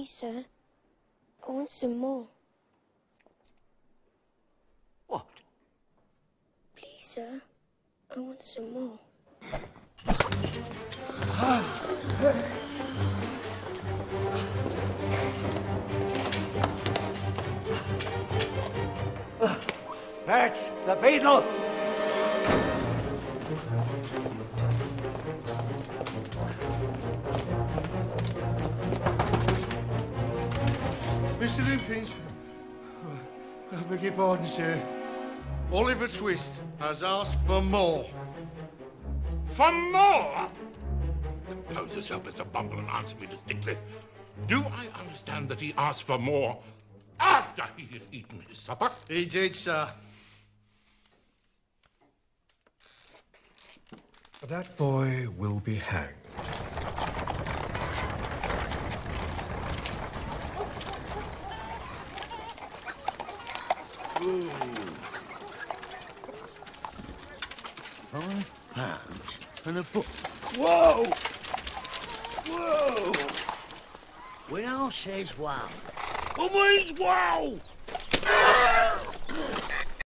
Please, sir. I want some more. What? Please, sir. I want some more. That's the beetle! Mr. Limpkins, I beg your pardon, sir. Oliver Twist has asked for more. For more? Compose yourself, Mr. Bumble, and answer me distinctly. Do I understand that he asked for more after he had eaten his supper? He did, sir. That boy will be hanged. £5 and a book. Whoa! Whoa! When I says wow, Who means wow?